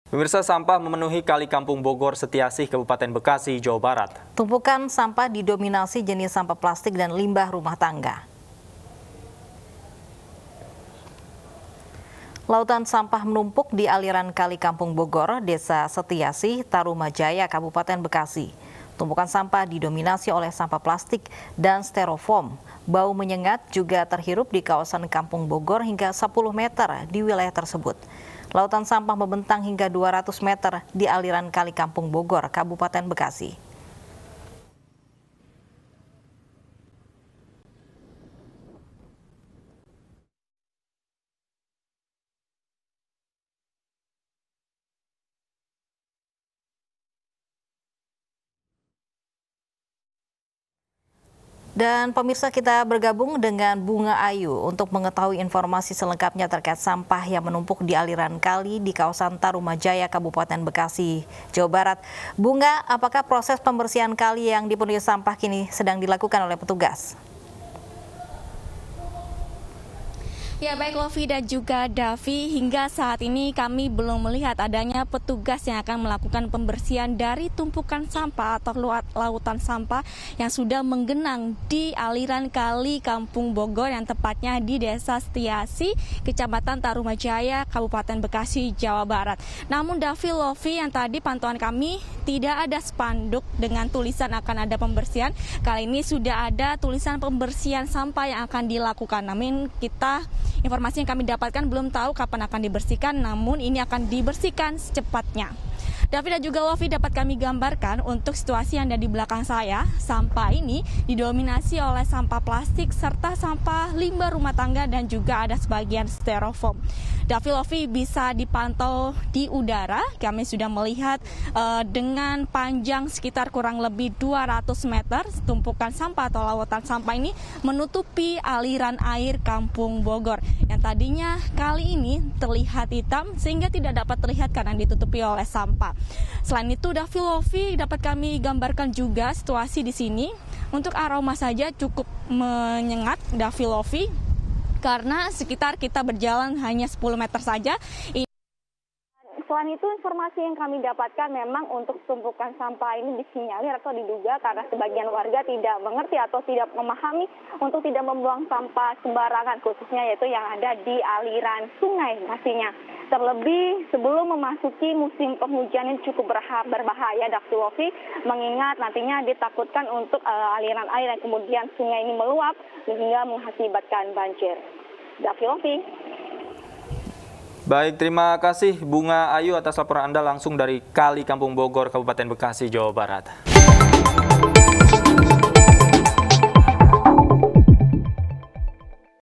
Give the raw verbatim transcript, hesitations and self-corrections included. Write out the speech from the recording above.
Pemirsa, sampah memenuhi Kali Kampung Bogor Setiasih, Kabupaten Bekasi, Jawa Barat. Tumpukan sampah didominasi jenis sampah plastik dan limbah rumah tangga. Lautan sampah menumpuk di aliran Kali Kampung Bogor, Desa Setiasih, Tarumajaya, Kabupaten Bekasi. Tumpukan sampah didominasi oleh sampah plastik dan styrofoam. Bau menyengat juga terhirup di kawasan Kampung Bogor hingga sepuluh meter di wilayah tersebut. Lautan sampah membentang hingga dua ratus meter di aliran Kali Kampung Bogor, Kabupaten Bekasi. Dan pemirsa, kita bergabung dengan Bunga Ayu untuk mengetahui informasi selengkapnya terkait sampah yang menumpuk di aliran kali di kawasan Tarumajaya, Kabupaten Bekasi, Jawa Barat. Bunga, apakah proses pembersihan kali yang dipenuhi sampah kini sedang dilakukan oleh petugas? Ya, baik Lovi dan juga Davi, hingga saat ini kami belum melihat adanya petugas yang akan melakukan pembersihan dari tumpukan sampah atau lautan sampah yang sudah menggenang di aliran Kali Kampung Bogor yang tepatnya di Desa Setiasih, Kecamatan Tarumajaya, Kabupaten Bekasi, Jawa Barat. Namun Davi, Lovi, yang tadi pantauan kami tidak ada spanduk dengan tulisan akan ada pembersihan. Kali ini sudah ada tulisan pembersihan sampah yang akan dilakukan. Namun kita informasi yang kami dapatkan belum tahu kapan akan dibersihkan, namun ini akan dibersihkan secepatnya. David dan juga Lovi, dapat kami gambarkan untuk situasi yang ada di belakang saya. Sampah ini didominasi oleh sampah plastik serta sampah limbah rumah tangga dan juga ada sebagian styrofoam. David, Lovi, bisa dipantau di udara. Kami sudah melihat uh, dengan panjang sekitar kurang lebih dua ratus meter tumpukan sampah atau lautan sampah ini menutupi aliran air Kampung Bogor yang tadinya kali ini terlihat hitam sehingga tidak dapat terlihat karena ditutupi oleh sampah. Selain itu, Davi, Lovi, dapat kami gambarkan juga situasi di sini. Untuk aroma saja cukup menyengat, Davi, Lovi, karena sekitar kita berjalan hanya sepuluh meter saja. Selain itu, informasi yang kami dapatkan memang untuk tumpukan sampah ini disinyalir atau diduga karena sebagian warga tidak mengerti atau tidak memahami untuk tidak membuang sampah sembarangan, khususnya yaitu yang ada di aliran sungai pastinya. Terlebih sebelum memasuki musim penghujan ini cukup berbahaya, Daktilovi, mengingat nantinya ditakutkan untuk uh, aliran air yang kemudian sungai ini meluap hingga mengakibatkan banjir. Daktilovi. Baik, terima kasih Bunga Ayu atas laporan Anda langsung dari Kali Kampung Bogor, Kabupaten Bekasi, Jawa Barat.